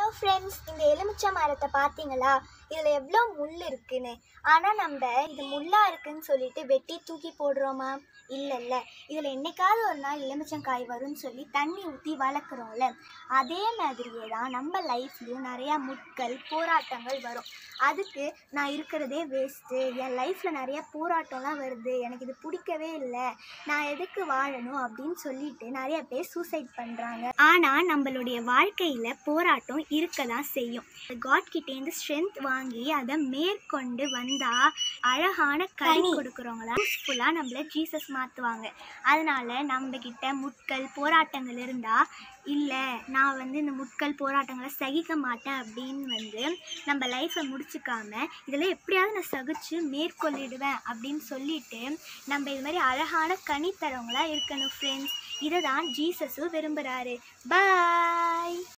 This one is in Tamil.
ஃப்ரெண்ட்ஸ், இந்த எலுமிச்சை மரத்தை பார்த்தீங்களா? இதில் எவ்வளோ முள் இருக்குன்னு. ஆனால் நம்ம இது முள்ளாக இருக்குன்னு சொல்லிட்டு வெட்டி தூக்கி போடுறோமா? இல்லைல்ல. இதில் என்னைக்காவது ஒரு நாள் எலுமிச்சங்காய் வரும்னு சொல்லி தண்ணி ஊற்றி வளர்க்குறோம்ல, அதே மாதிரியே தான் நம்ம லைஃப்லேயும் நிறையா முட்கள் போராட்டங்கள் வரும். அதுக்கு நான் இருக்கிறதே வேஸ்ட்டு, என் லைஃப்பில் நிறையா போராட்டம்லாம் வருது, எனக்கு இது பிடிக்கவே இல்லை, நான் எதுக்கு வாழணும் அப்படின்னு சொல்லிட்டு நிறைய பேர் சூசைட் பண்ணுறாங்க. ஆனால் நம்மளுடைய வாழ்க்கையில் போராட்டம் இருக்க தான் செய்யும். காட்கிட்டேருந்து ஸ்ட்ரென்த் வாங்கி அதை மேற்கொண்டு வந்தால் அழகான கனி கொடுக்குறவங்களா யூஸ்ஃபுல்லாக நம்மளை ஜீசஸ் மாற்றுவாங்க. அதனால் நம்மக்கிட்ட முட்கள் போராட்டங்கள் இருந்தால், இல்லை நான் இந்த முட்கள் போராட்டங்களை சகிக்க மாட்டேன் அப்படின்னு நம்ம லைஃப்பை முடிச்சுக்காம இதில் எப்படியாவது நான் சகிச்சு மேற்கொள்ளிடுவேன் அப்படின்னு சொல்லிட்டு நம்ம இது மாதிரி அழகான கனி தரவங்களா இருக்கணும் ஃப்ரெண்ட்ஸ். இதை தான் ஜீசஸும் விரும்புகிறாரு. பாய்.